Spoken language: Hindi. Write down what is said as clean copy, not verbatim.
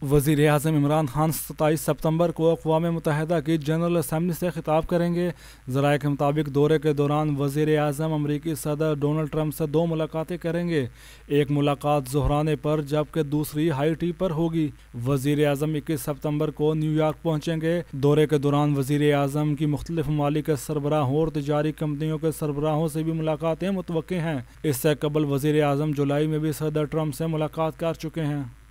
वज़ीर आज़म इमरान खान 27 सितंबर को अक़वाम मुत्तहिदा की जनरल असम्बली से खिताब करेंगे। ज़राए के मुताबिक दौरे के दौरान वज़ीर आज़म अमरीकी सदर डोनाल्ड ट्रंप से 2 मुलाकातें करेंगे। एक मुलाकात ज़ोहराने पर जबकि दूसरी हाईटी पर होगी। वज़ीर आज़म 21 सितंबर को न्यूयॉर्क पहुँचेंगे। दौरे के दौरान वज़ीर आज़म की मुख्तलिफ ममालिक के सरबराहों और तजारी कंपनियों के सरबराहों से भी मुलाकातें मुतवक्किल हैं। इससे कबल वज़ीर आज़म जुलाई में भी सदर ट्रंप से मुलाकात कर चुके हैं।